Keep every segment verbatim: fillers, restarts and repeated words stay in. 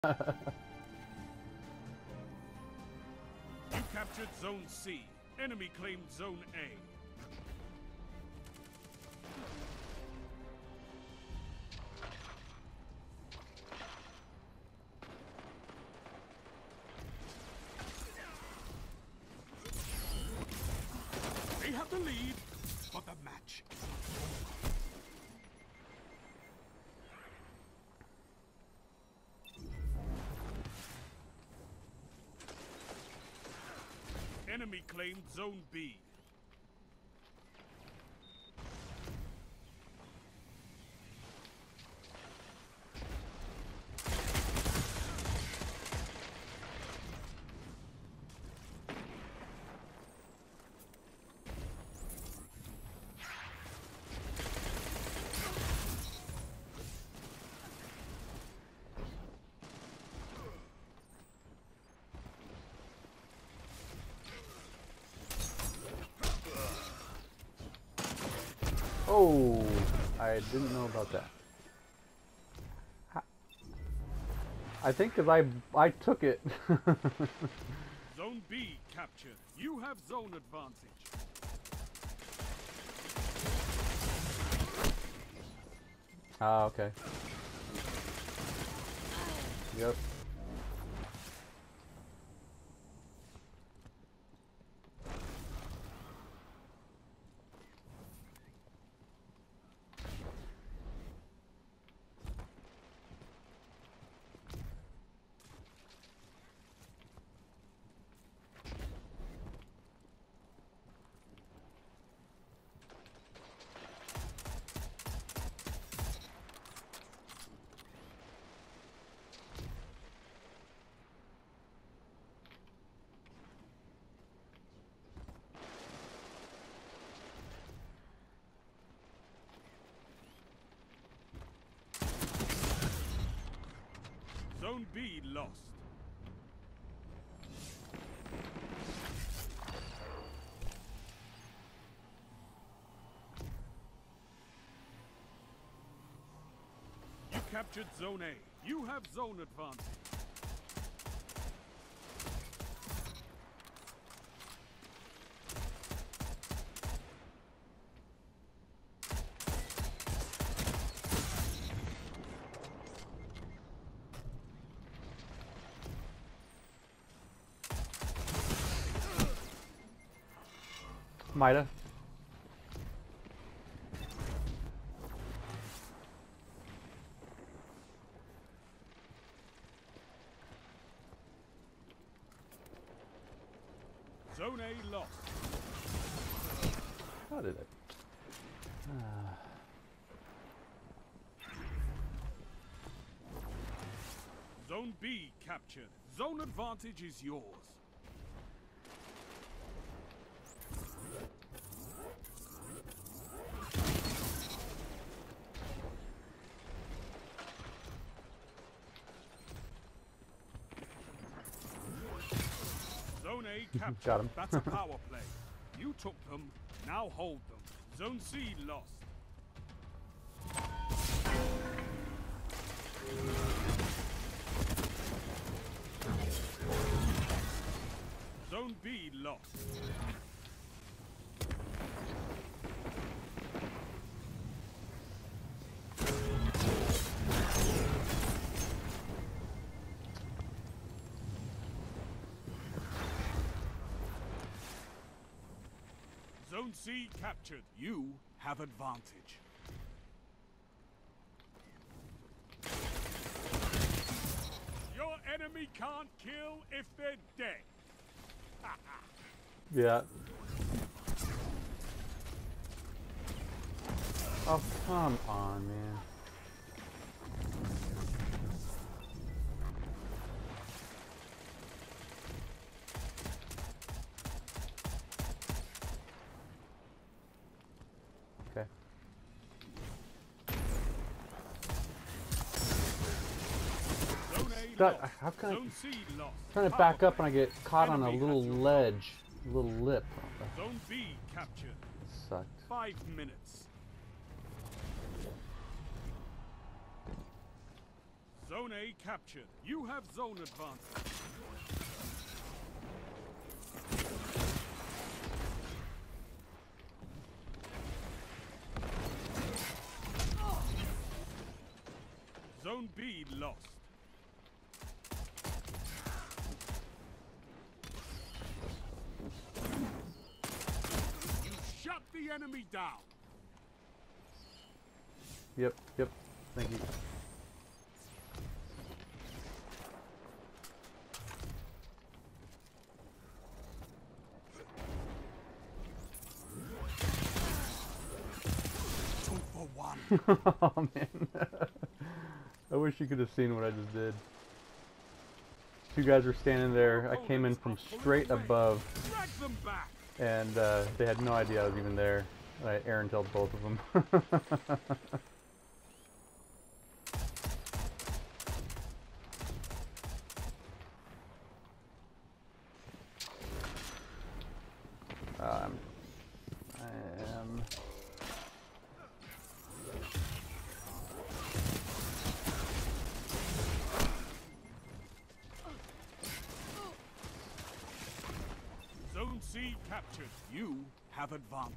You captured Zone C. Enemy claimed Zone A. They have the lead, but the match is over. Enemy claimed Zone B. Oh, I didn't know about that. I think because I I took it. Zone B captured. You have zone advantage. Ah, okay. Yep. Zone B lost. You captured Zone A. You have zone advantage. Mida. Zone A lost. How did it? Ah. Zone B captured. Zone advantage is yours. Zone A captured. Got him. That's a power play. You took them, now hold them. Zone C lost. Zone B lost. Zone C captured. You have advantage. Your enemy can't kill if they're dead. Yeah. Oh, come on, man. Okay. Zone A God, lost. how can I Zone C lost. trying to Power back up play. and I get caught on a Enemy little has your ledge, little lip. Zone B captured. Sucked. Five minutes. Zone A captured. You have zone advantage. Zone B lost. You shut the enemy down. Yep, yep. Thank you. Two for one. Oh man. I wish you could have seen what I just did. Two guys were standing there. I came in from straight above, Drag them back. and uh, they had no idea I was even there. And I Aaron tailed both of them. um, I am. Zone C captured. You have advantage.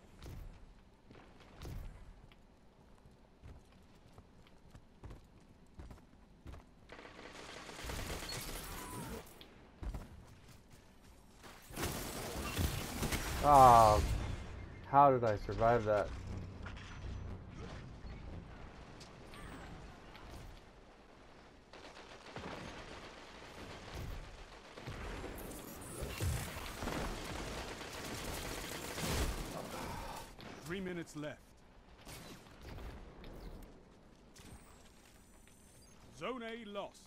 Oh, how did I survive that? Three minutes left. Zone A lost.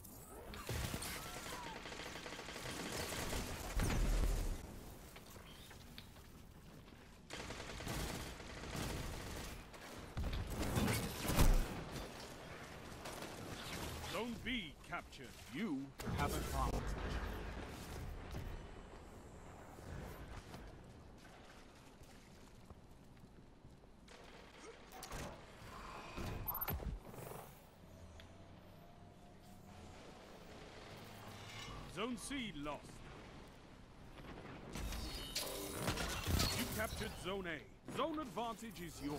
Zone B captured. You have advantage. Zone C lost. You captured Zone A. Zone advantage is yours.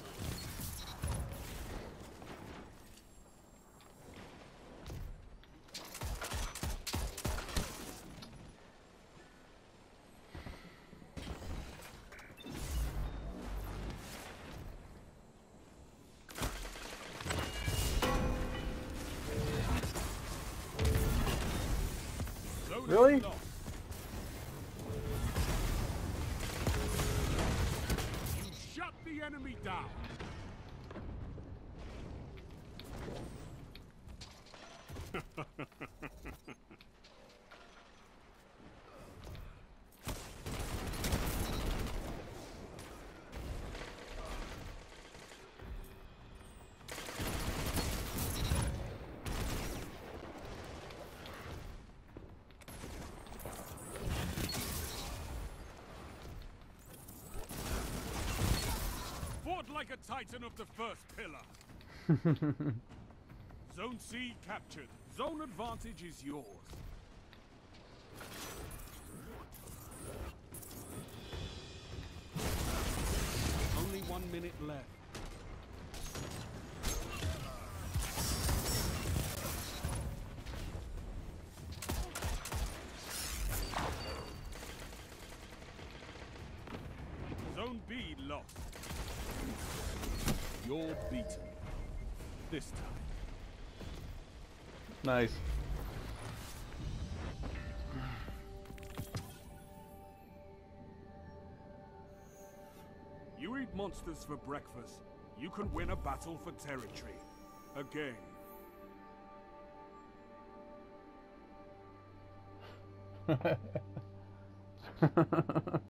Zone A Really? lost. You shut the enemy down. Fought like a titan of the first pillar. Zone C captured. Zone advantage is yours. Only one minute left. Zone B lost. You're beaten. This time. Nice. You eat monsters for breakfast. You can win a battle for territory. Again.